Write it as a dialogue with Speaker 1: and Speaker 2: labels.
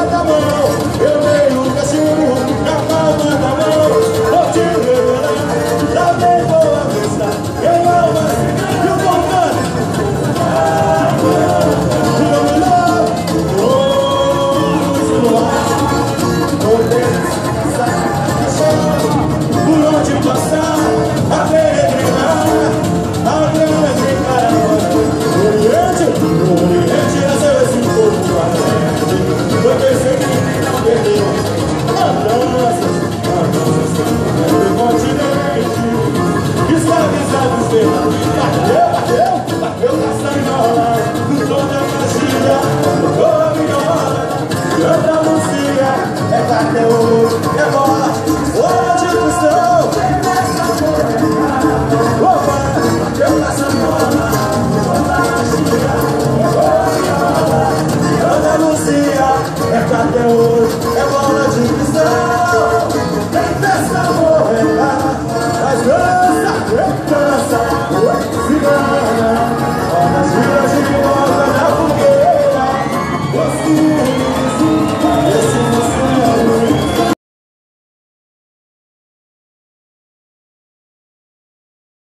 Speaker 1: da mão, eu dei um cachimbo na palma da mão. Vou te revelar, já vem boa vista. Quem ama, e o voltando. Por onde passar, a peregrinar, a grande caravana. No Oriente nasceu esse povo valente. Foi perseguido e não perdeu andanças do continente. Escravizados pela bateu caçando enrolado. No tom da magia, tocou a viola. Canta Lucia, é até hoje, é morte, hora de cristão. Opa, bateu caçando enrolado. Ana Lucia, é até hoje, é bola